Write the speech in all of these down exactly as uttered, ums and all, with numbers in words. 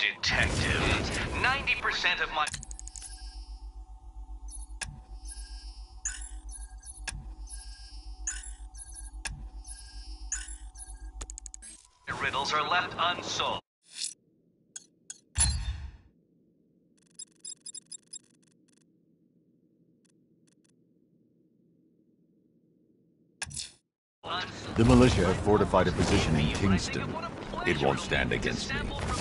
Detective. ninety percent of my... riddles are left unsolved. The militia have fortified a position in Kingston. It won't stand against me.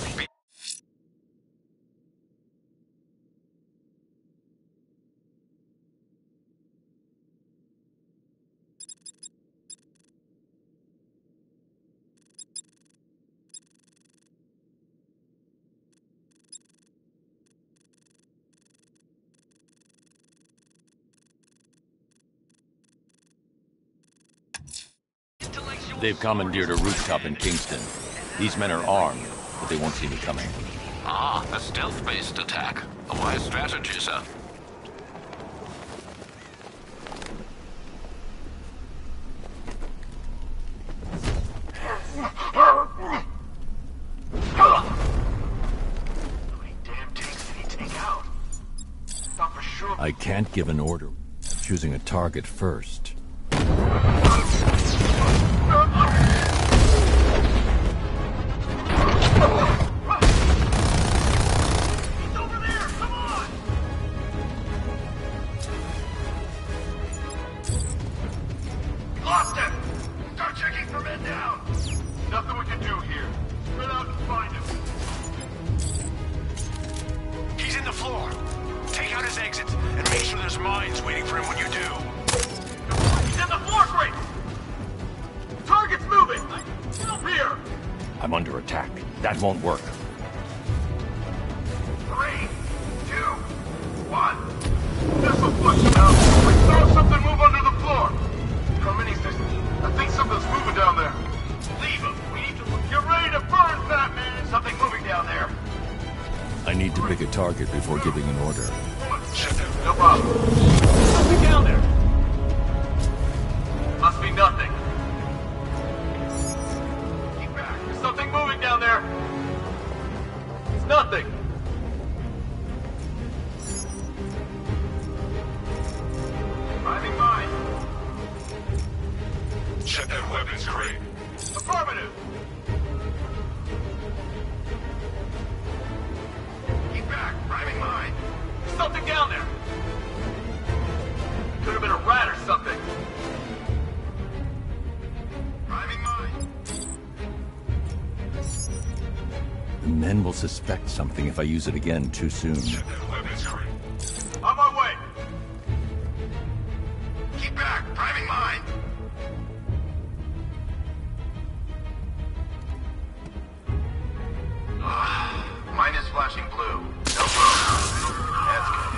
They've commandeered a rooftop in Kingston. These men are armed, but they won't see me coming. Ah, a stealth-based attack. A wise strategy, sir. How many damn tanks did he take out? I thought for sure... I can't give an order. Choosing a target first. I'm under attack. That won't work. Three, two, one. This'll flush him out. I saw something move under the floor. How many's this? I think something's moving down there. Leave him. We need to get ready to burn, Batman. Something moving down there. I need to pick a target before giving an order. No problem. Something down there. Must be nothing. Keep back. There's something moving down there. It's nothing. Driving mine. Check that weapons crate. Affirmative. Keep back. Driving mine. There's something down there. Could have been a rat or something. Driving mine. The men will suspect something if I use it again too soon. Check that weapons crate. On my way. Keep back. Driving mine. Ah, mine is flashing blue. No problem. That's good.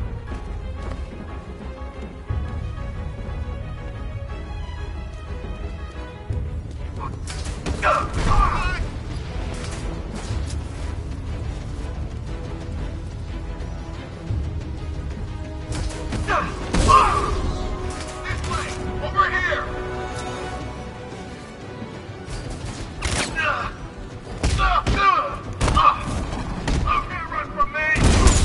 This way! Over here! You can't run from me!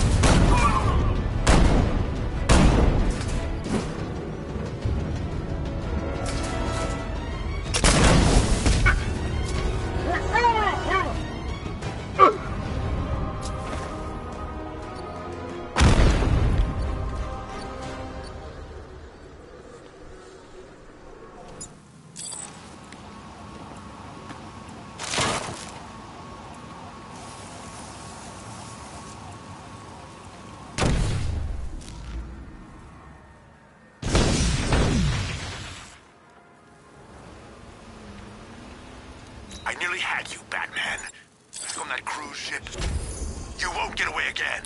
I nearly had you, Batman. Back on that cruise ship. You won't get away again.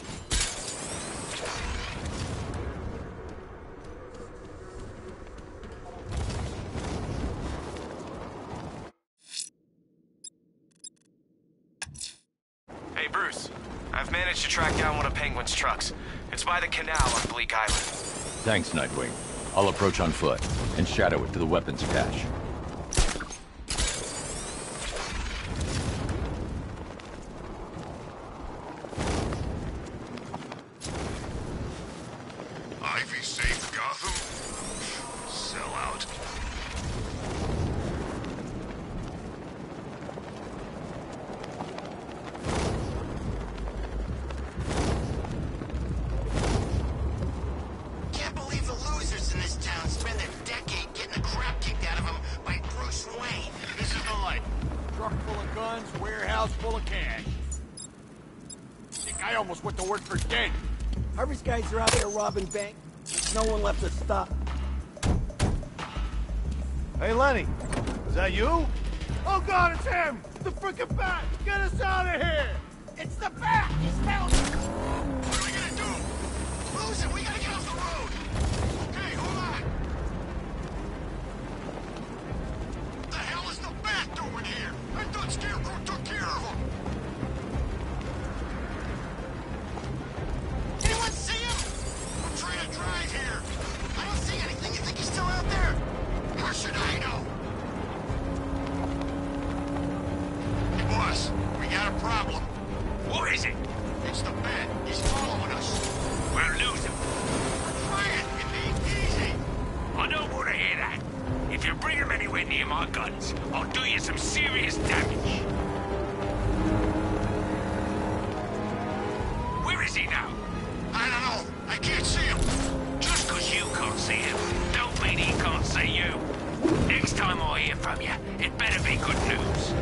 Hey, Bruce. I've managed to track down one of Penguin's trucks. It's by the canal on Bleak Island. Thanks, Nightwing. I'll approach on foot and shadow it to the weapons cache. warehouse full of cash. Think I almost went to work for dead. Harvey's guys are out there robbing banks. There's no one left to stop. Hey, Lenny. Is that you? Oh, God, it's him! The frickin' bat! Get us out of here! It's the bat! He's found us! What are we gonna do? Lose it! We gotta get off the road! Okay, hold on! What the hell is the bat doing here? I thought Scarecrow took care of him! Anyone see him? I'm trying to drive here. I don't see anything. You think he's still out there? How should I know? Hey, boss, we got a problem. What is it? It's the bat. He's following us. We'll lose him. We're trying, Indy. Easy. I don't want to hear that. If you bring him anywhere near my guns, I'll do you some serious damage. Where is he now? I don't know. I can't see him. Just because you can't see him, don't mean he can't see you. Next time I hear from you, it better be good news.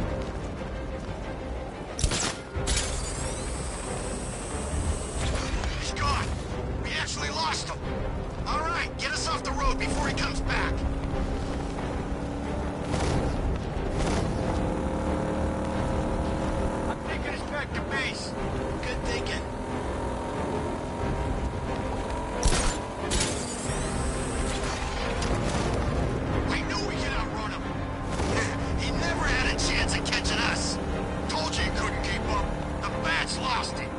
He's gone. We actually lost him. All right, get us off the road before he comes back. I'm taking us back to base. Good thinking. I knew we could outrun him. He never had a chance of catching us. Told you he couldn't keep up. The bat's lost him.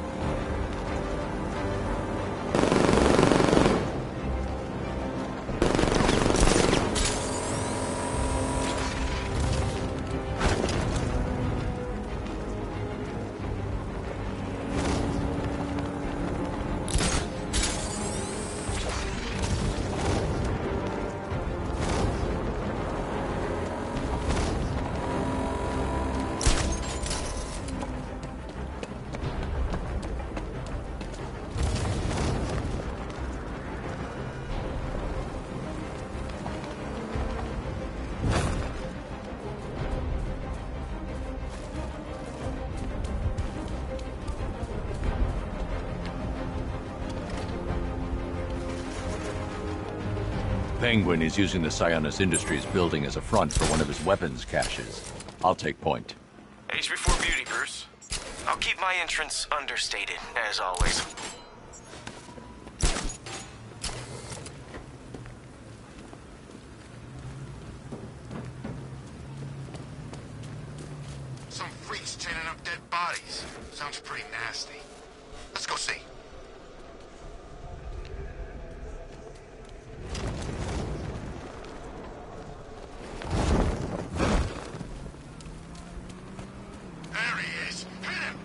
Penguin is using the Sionis Industries building as a front for one of his weapons caches. I'll take point. Age before beauty, Bruce. I'll keep my entrance understated, as always. Some freaks chaining up dead bodies. Sounds pretty nasty. Let's go see. There he is. Hit him.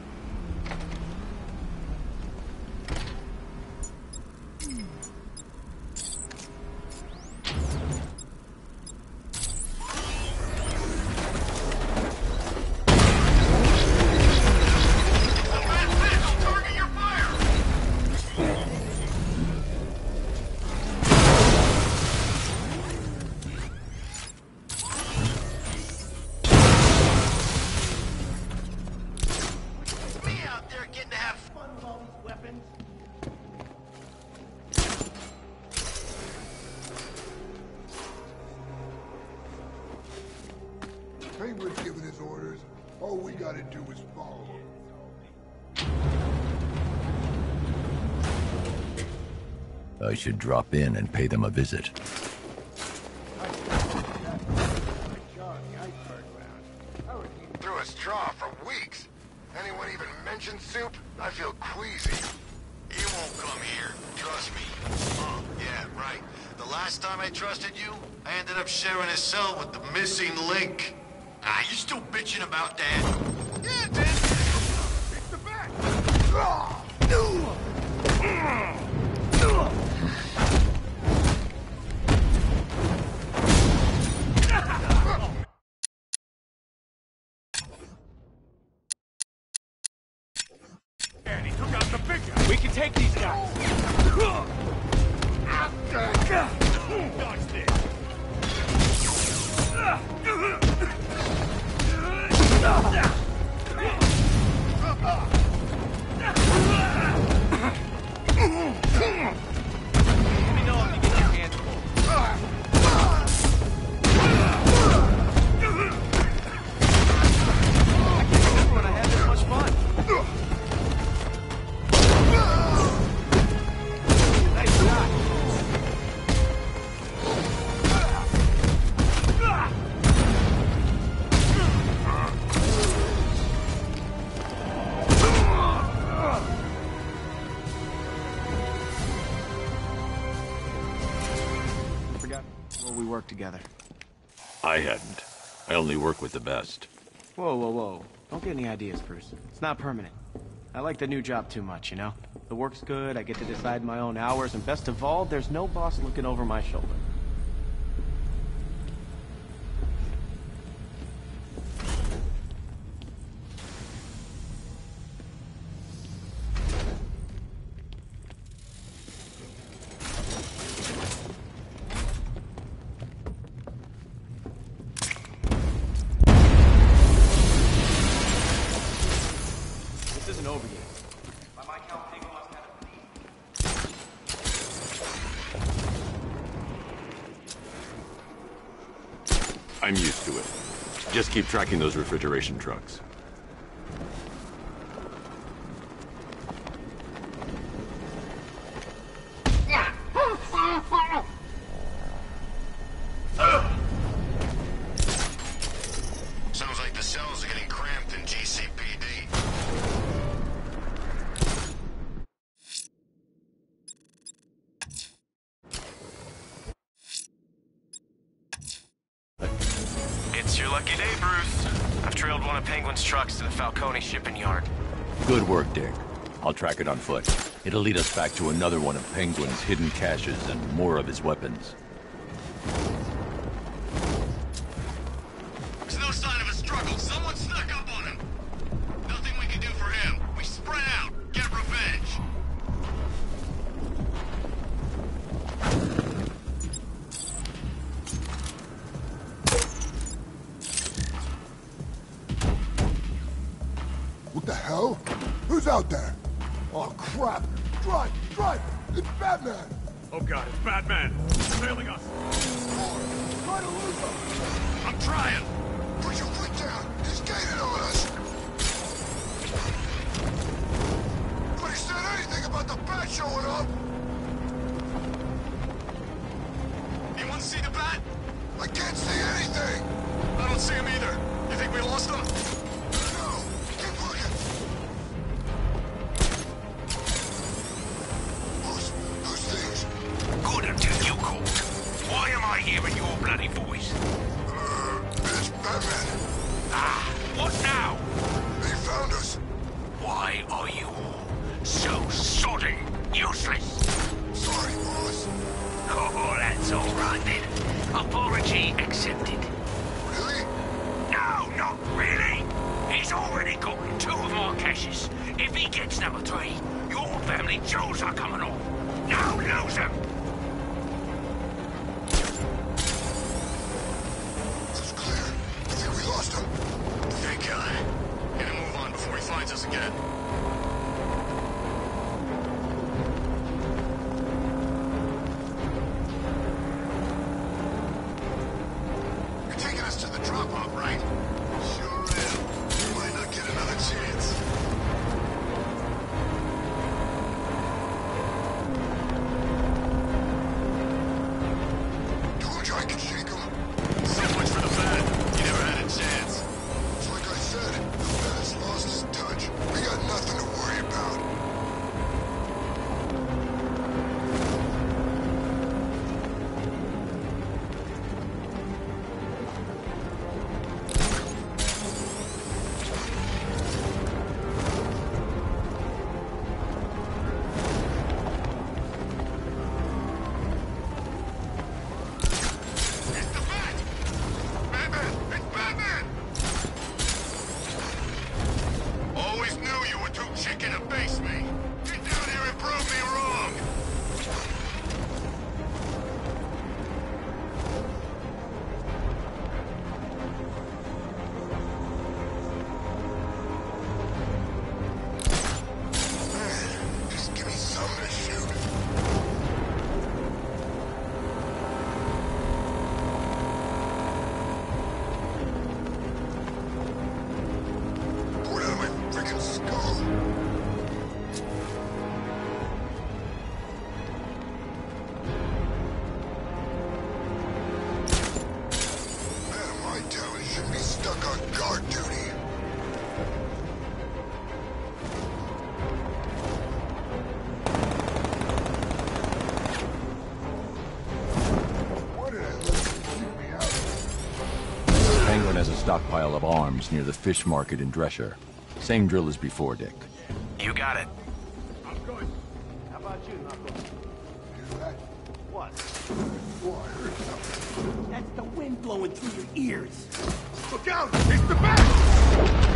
Penguin's giving his orders. All we gotta do is follow him. I should drop in and pay them a visit. Through a straw for weeks. Anyone even mention soup? I feel queasy. He won't come here. Trust me. Oh, yeah, right. The last time I trusted you, I ended up sharing a cell with the missing link. Ah, you still bitching about that? Yeah, dude. It's the bat! And he took out the big guy. We can take these guys. Dodge this. worked together. I hadn't. I only work with the best. Whoa, whoa, whoa. Don't get any ideas, Bruce. It's not permanent. I like the new job too much, you know? The work's good, I get to decide my own hours, and best of all, there's no boss looking over my shoulder. Over yet. By my count, Penguin must have a lead. I'm used to it. Just keep tracking those refrigeration trucks. Sounds like the cells are getting cramped in G C P D. It's your lucky day, Bruce. I've trailed one of Penguin's trucks to the Falcone shipping yard. Good work, Dick. I'll track it on foot. It'll lead us back to another one of Penguin's hidden caches and more of his weapons. There's no sign of a struggle. Someone snuck up on him. Nothing we can do for him. We spread out. Get revenge. What the hell? Who's out there? Oh, crap! Drive! Drive! It's Batman! Oh god, it's Batman! He's trailing us! Try to lose him! I'm trying. Put your foot down. He's gaining on us. Nobody said anything about the bat showing up. You want to see the bat? I can't see anything. I don't see him either. You think we lost him? No. Keep looking. Boss, those things. Good until you called. Why am I hearing your bloody voice? Uh, it's Batman. Ah, what now? They found us. Why are you all so sodden useless? Sorry, boss. Oh, that's all right then. Apology accepted. Really? No, not really. He's already got two of my caches. If he gets number three, your family jewels are coming off. Now lose them. It's clear. I think we lost him. Thank God. Get him move on before he finds us again. You're taking us to the drop-off, right? Sure am. We might not get another chance. Told you I could shake him. So much for the bat. You never had a chance. It's like I said, the bat has lost his touch. We got nothing to worry about. It's the bat! Batman! It's Batman! Always knew you were too chicken to face me. Get down here and prove me wrong! Man, just give me something to shoot. Put out my freaking skull. stockpile of arms near the fish market in Drescher. Same drill as before, Dick. You got it. I'm good. How about you, Knuckles? Hear that? What? Oh, I heard something. That's the wind blowing through your ears. Look out! It's the bat!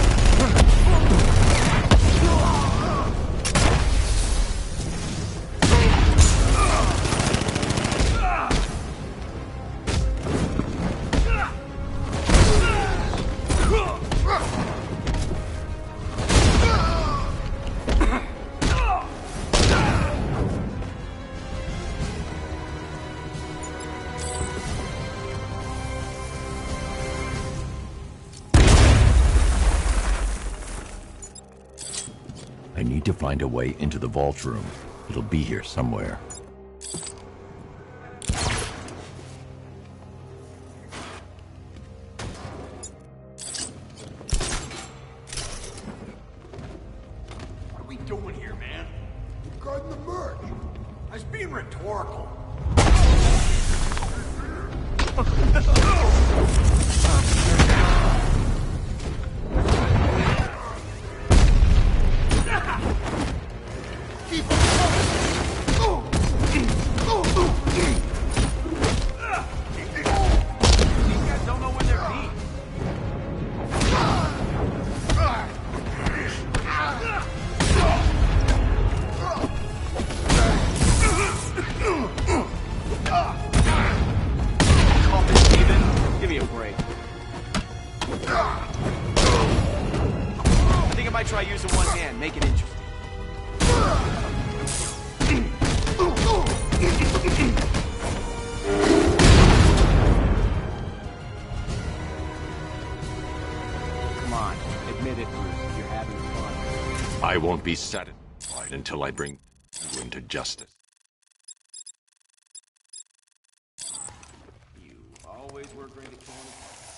I need to find a way into the vault room. It'll be here somewhere. What are we doing here, man? Guarding the merch. I was being rhetorical. Keep it coming. Oh. Oh. These guys don't know where they're being. Call this Steven. Give me a break. I think I might try using one hand, make it interesting. Come on, admit it, Bruce. You're having fun. I won't be satisfied until I bring Penguin to justice. You always were great at candy.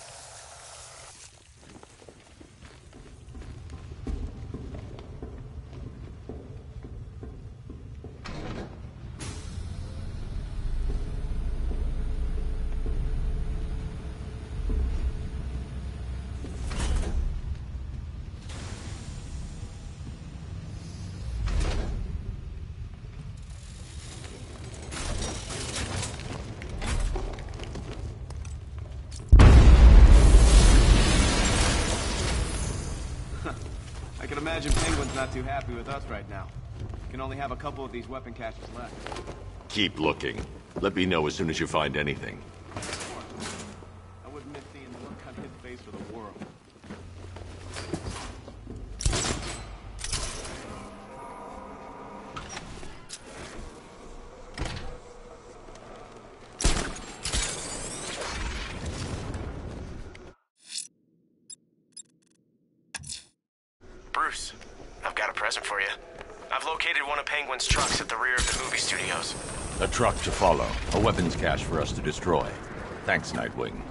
I can imagine Penguin's not too happy with us right now. Can only have a couple of these weapon caches left. Keep looking. Let me know as soon as you find anything. I wouldn't miss seeing the look on his face for the world. Bruce, I've got a present for you. I've located one of Penguin's trucks at the rear of the movie studios. A truck to follow. A weapons cache for us to destroy. Thanks, Nightwing.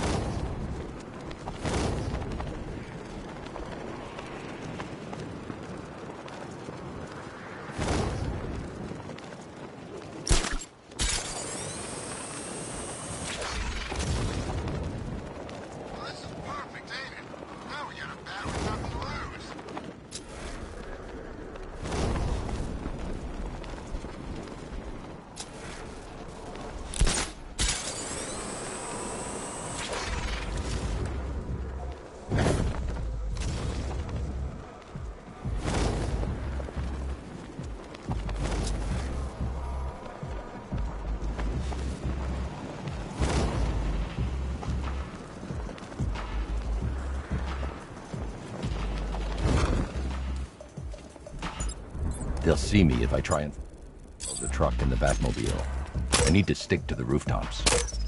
Well, this is perfect, ain't it? Now we got a battle with nothing to lose. They'll see me if I try and follow the truck and the Batmobile. I need to stick to the rooftops.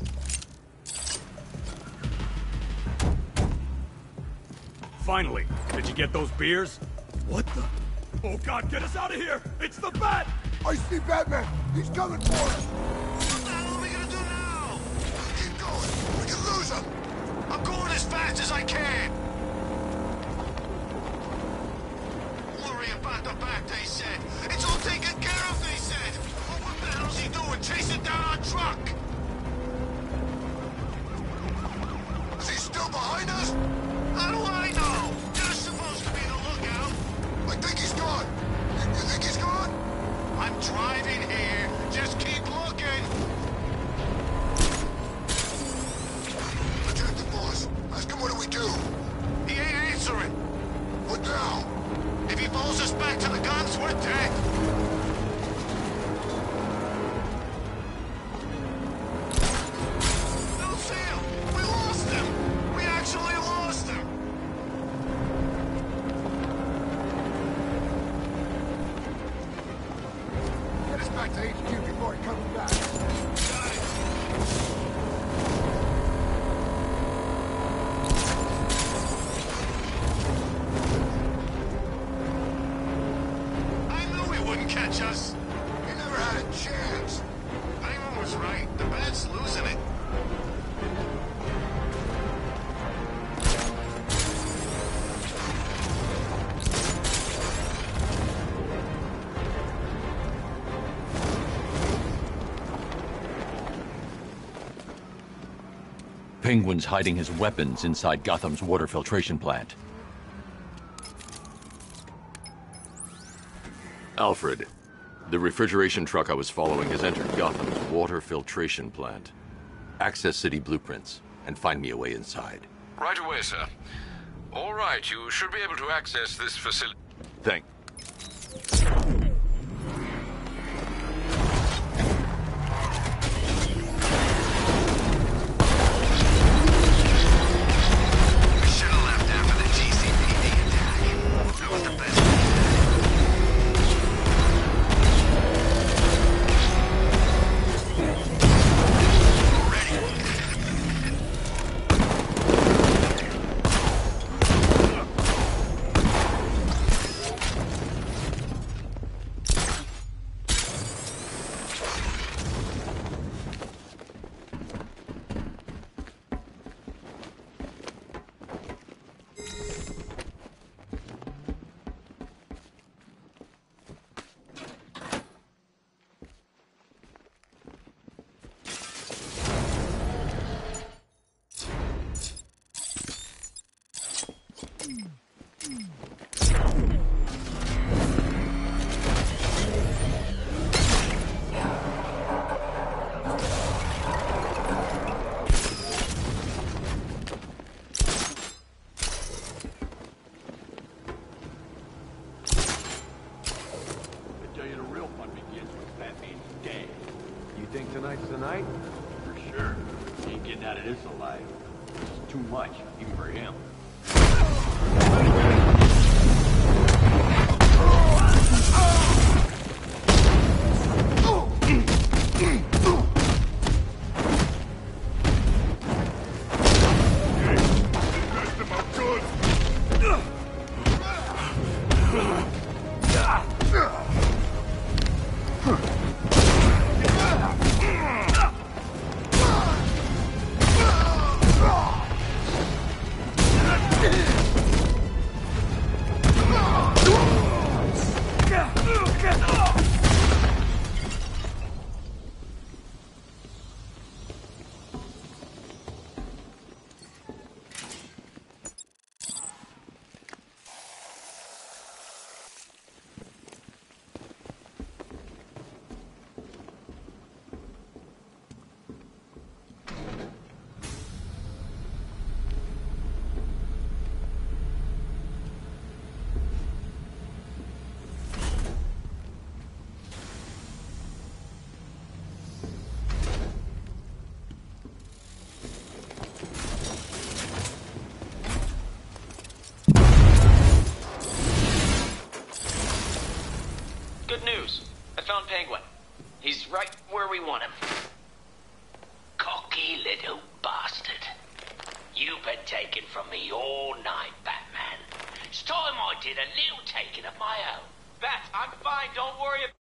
Finally, did you get those beers? What the? Oh God, get us out of here! It's the Bat! I see Batman. He's coming for us. What the hell are we gonna do now? Keep going. We can lose him. I'm going as fast as I can. Worry about the back, they said. It's all taken care of, they said. Well, what the hell's he doing? Chasing down our truck? Is he still behind us? Now! If he follows us back to the guns, we're dead! Don't see him! We lost him! We actually lost him! Get us back to H Q before he comes back. Got it! I knew he wouldn't catch us! He never had a chance! Raymond was right. The bat's losing it. Penguin's hiding his weapons inside Gotham's water filtration plant. Alfred, the refrigeration truck I was following has entered Gotham's water filtration plant. Access city blueprints and find me a way inside. Right away, sir. All right, you should be able to access this facility. Thank. We should have left after the G C P D attack. That was the best. Think tonight's the night? For sure. He ain't getting out of this alive. This is too much, even for him. Good news. I found Penguin. He's right where we want him. Cocky little bastard. You've been taken from me all night, Batman. It's time I did a little taking of my own. Bats, I'm fine. Don't worry about